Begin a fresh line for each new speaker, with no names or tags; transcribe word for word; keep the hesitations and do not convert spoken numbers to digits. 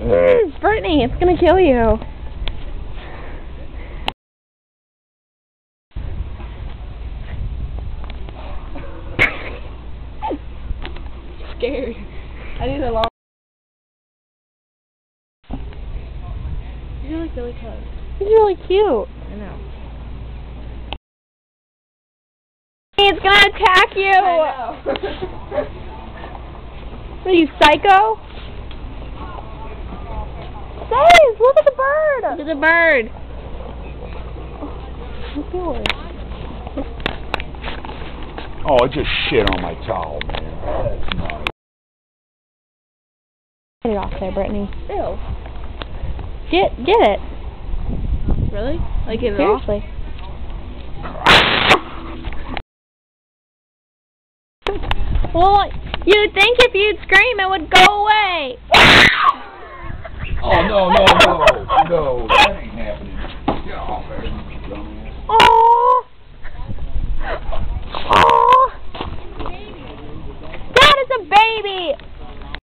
Mm, Brittany, it's gonna kill you.
I'm scared. I need a long. You're like really close.
He's really cute.
I know.
It's gonna attack you!
I know.
What are you, psycho? Dave, look at the bird!
Look at the bird.
Oh, I just shit on my towel, man. That's nice.
Get it off there, Brittany.
Ew.
Get, get it.
Really? Like get it off?
Seriously. Well, you'd think if you'd scream it would go away.
Oh, no, no, no. No, that ain't happening. Get off there, you dumbass.